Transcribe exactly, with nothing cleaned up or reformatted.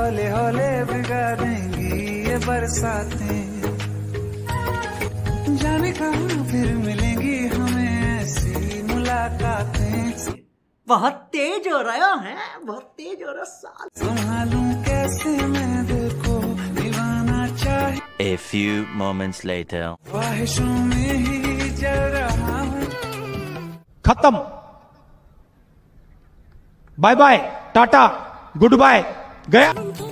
हौले हौले भिगा देंगी ये बरसातें, जाने कहाँ फिर मिलेंगी हमें ऐसी मुलाकातें। बहुत तेज हो रहा है, बहुत तेज हो रहा साल। संभालूं कैसे मैं दिल को दीवाना चाहे। A few moments later. ख्वाहिशों में ही जल रहा हूँ। खत्म, bye bye, tata, goodbye, गया।